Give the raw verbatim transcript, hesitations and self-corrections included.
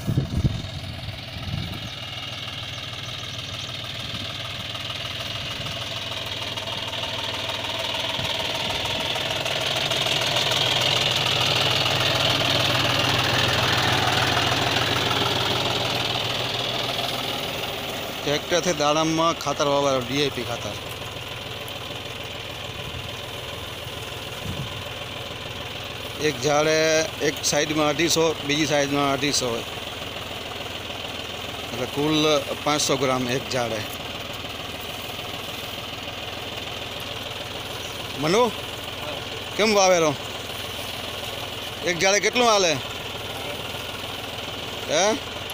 Tractor थे दाड़म में खातर वावर डीएपी खातर एक झाड़ एक साइड में अढ़ी सौ बीजी साइड में अढ़ी सौ એટલે કુલ पाँच सौ ग्राम एक झाड़ है। मनु केम वावेलो एक झाड़े કેટલું હાલે હે?